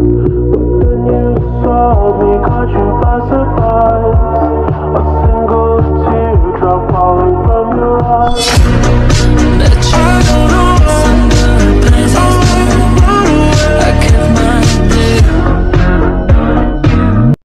Then you saw me, caught you by surprise. A single teardrop falling from your eyes.